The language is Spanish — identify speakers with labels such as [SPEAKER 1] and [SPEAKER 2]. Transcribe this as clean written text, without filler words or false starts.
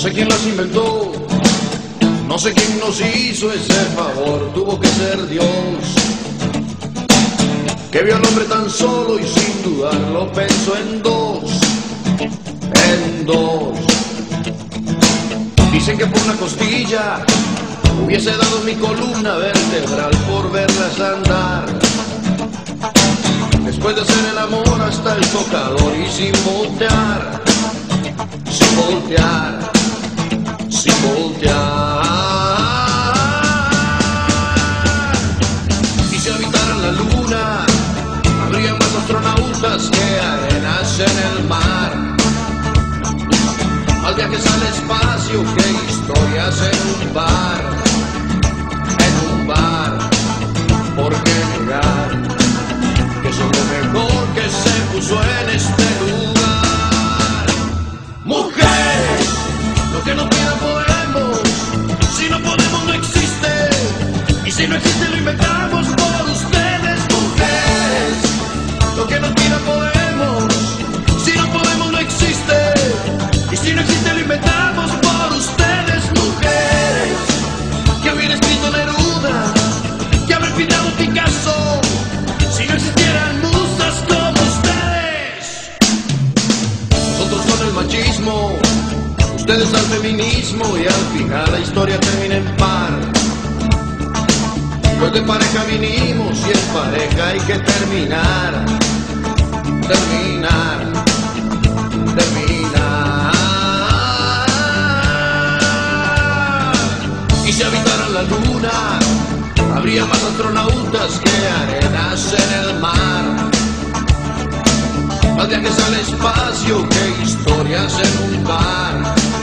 [SPEAKER 1] sé quién las inventó, no sé quién nos hizo ese favor, tuvo que ser Dios, que vio al hombre tan solo y sin dudarlo pensó en dos. Dicen que por una costilla hubiese dado mi columna vertebral por verlas andar. Después de hacer el amor hasta el tocador y sin voltear, sin voltear, sin voltear. Y si habitaran la luna, habría más astronautas que arenas en el mar. Más viajes al espacio que historias en un bar, en un bar. ¿Por qué negar que son lo mejor que se puso en este lugar? Mujeres, lo que no pidan podemos, si no podemos no existe, y si no existe lo inventamos por ustedes. Mujeres, lo que no pidan podemos, si no podemos no existe, y si no existe lo inventamos por ustedes. Mujeres, que hubiera escrito Neruda, que haber pintado Picasso, si no existieran musas como ustedes. Nosotros con el machismo, ustedes al feminismo, y al final la historia termina en par. Pues de pareja vinimos y en pareja hay que terminar, terminar, terminar. Y si habitaran la luna, habría más astronautas que arenas en el mar. Más viajes al espacio que historias en un bar.